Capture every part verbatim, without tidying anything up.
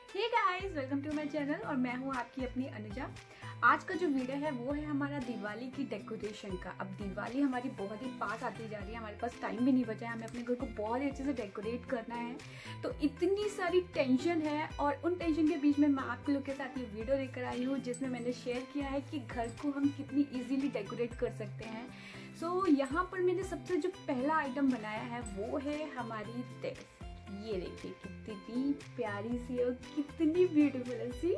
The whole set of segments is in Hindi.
Hey guys, welcome to my channel और मैं हूँ आपकी अपनी अनुजा। आज का जो वीडियो है वो है हमारा दिवाली की डेकोरेशन का। अब दिवाली हमारी बहुत ही पास आती जा रही है, हमारे पास टाइम भी नहीं बचा है, हमें अपने घर को बहुत ही अच्छे से डेकोरेट करना है। तो इतनी सारी टेंशन है और उन टेंशन के बीच में मैं आप लोग के साथ ये वीडियो लेकर आई हूँ जिसमें मैंने शेयर किया है कि घर को हम कितनी ईजिली डेकोरेट कर सकते हैं। सो so, यहाँ पर मैंने सबसे जो पहला आइटम बनाया है वो है हमारी टेरेस। ये देखिए कितनी प्यारी सी और कितनी ब्यूटीफुल है सी,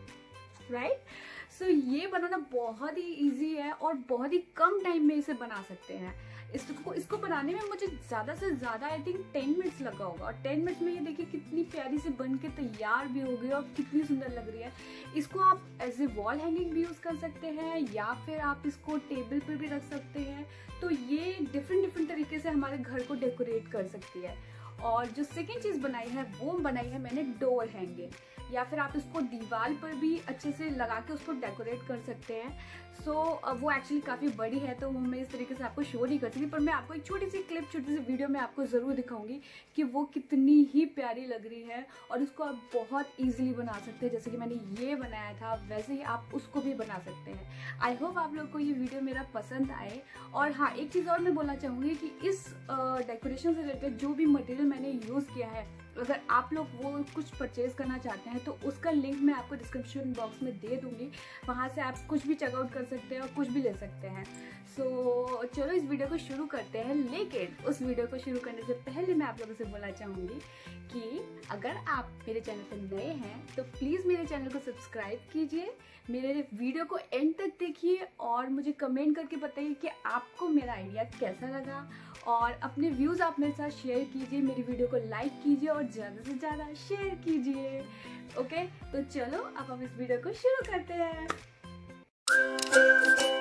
राइट। सो ये बनाना बहुत ही इजी है और बहुत ही कम टाइम में इसे बना सकते हैं। इसको इसको बनाने में मुझे ज़्यादा से ज़्यादा आई थिंक टेन मिनट्स लगा होगा और टेन मिनट्स में ये देखिए कितनी प्यारी से बन के तैयार भी हो गई और कितनी सुंदर लग रही है। इसको आप एज ए वॉल हैंगिंग भी यूज़ कर सकते हैं या फिर आप इसको टेबल पर भी रख सकते हैं। तो ये डिफरेंट डिफरेंट तरीके से हमारे घर को डेकोरेट कर सकती है। और जो सेकेंड चीज़ बनाई है वो बनाई है मैंने डोर हैंगिंग, या फिर आप इसको दीवार पर भी अच्छे से लगा के उसको डेकोरेट कर सकते हैं। सो so, वो एक्चुअली काफ़ी बड़ी है तो मैं इस तरीके से आपको शो नहीं कर सकती, पर मैं आपको एक छोटी सी क्लिप छोटी सी वीडियो में आपको ज़रूर दिखाऊंगी कि वो कितनी ही प्यारी लग रही है और उसको आप बहुत ईजिली बना सकते हैं। जैसे कि मैंने ये बनाया था वैसे ही आप उसको भी बना सकते हैं। आई होप आप लोग को ये वीडियो मेरा पसंद आए। और हाँ, एक चीज़ और मैं बोलना चाहूँगी कि इस डेकोरेशन से रिलेटेड जो भी मटेरियल मैंने यूज़ किया है, अगर आप लोग वो कुछ परचेज करना चाहते हैं तो उसका लिंक मैं आपको डिस्क्रिप्शन बॉक्स में दे दूंगी। वहाँ से आप कुछ भी चेकआउट कर सकते हैं और कुछ भी ले सकते हैं। सो so, चलो इस वीडियो को शुरू करते हैं। लेकिन उस वीडियो को शुरू करने से पहले मैं आप लोगों से बोलना चाहूँगी कि अगर आप मेरे चैनल पर नए हैं तो प्लीज़ मेरे चैनल को सब्सक्राइब कीजिए, मेरे वीडियो को एंड तक देखिए और मुझे कमेंट करके बताइए कि आपको मेरा आइडिया कैसा लगा। और अपने व्यूज़ आप मेरे साथ शेयर कीजिए, मेरी वीडियो को लाइक कीजिए और ज़्यादा से ज़्यादा शेयर कीजिए। ओके, तो चलो अब हम इस वीडियो को शुरू करते हैं।